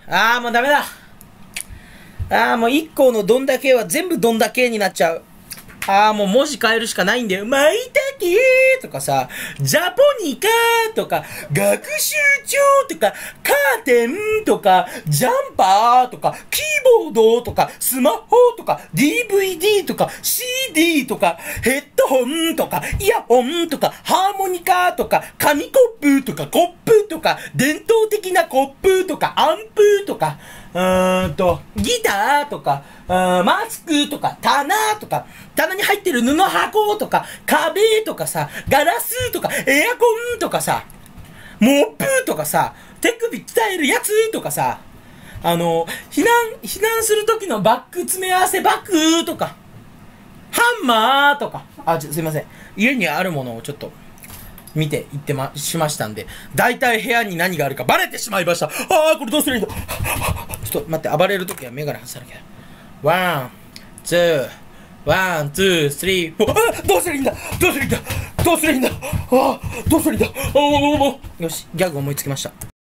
あーもうダメだ。あーもう1個のどんだけは全部どんだけになっちゃう。あーもう文字変えるしかないんだよ。まいたけーとかさ、ジャポニカーとか、学習帳とか、カーテンとか、ジャンパーとか、キーボードとか、スマホとか、DVD とか、CD とか、ヘッドホンとか、イヤホンとか、ハーモニカとか、紙コップとか、コップとか、伝統的なコップとか、アンプとか、ギターとか、マスクとか、棚とか、棚に入ってる布箱とか、壁とかさ、ガラスとか、エアコンとかさ、モップとかさ、手首鍛えるやつとかさ、避難する時のバッグ詰め合わせバッグとか、ハンマーとか、すいません。家にあるものをちょっと、見ていってしましたんで、大体部屋に何があるかバレてしまいました。これどうするんだ。ちょっと待って、暴れるときはメガネ外さなきゃ。ワン、ツー、スリー、フォー。どうするんだ。どうするんだ。どうするんだ。よし、ギャグ思いつきました。